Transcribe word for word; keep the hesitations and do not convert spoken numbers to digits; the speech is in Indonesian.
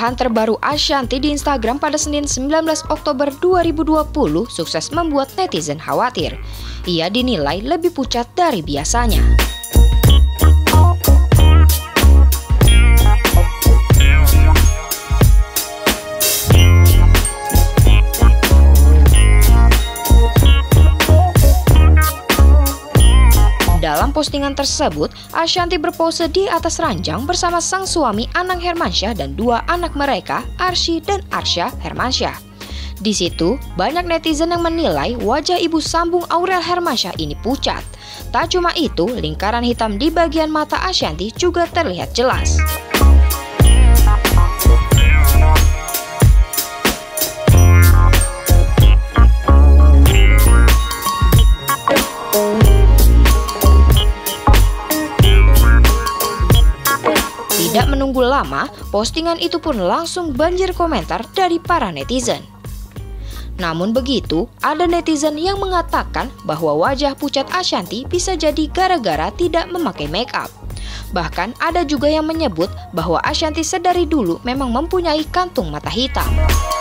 Unggahan terbaru Ashanty di Instagram pada Senin sembilan belas Oktober dua ribu dua puluh sukses membuat netizen khawatir. Ia dinilai lebih pucat dari biasanya. Dalam postingan tersebut, Ashanty berpose di atas ranjang bersama sang suami Anang Hermansyah dan dua anak mereka, Arsy dan Arsya Hermansyah. Di situ, banyak netizen yang menilai wajah ibu sambung Aurel Hermansyah ini pucat. Tak cuma itu, lingkaran hitam di bagian mata Ashanty juga terlihat jelas. Tidak menunggu lama, postingan itu pun langsung banjir komentar dari para netizen. Namun begitu, ada netizen yang mengatakan bahwa wajah pucat Ashanty bisa jadi gara-gara tidak memakai make up. Bahkan ada juga yang menyebut bahwa Ashanty sedari dulu memang mempunyai kantung mata hitam.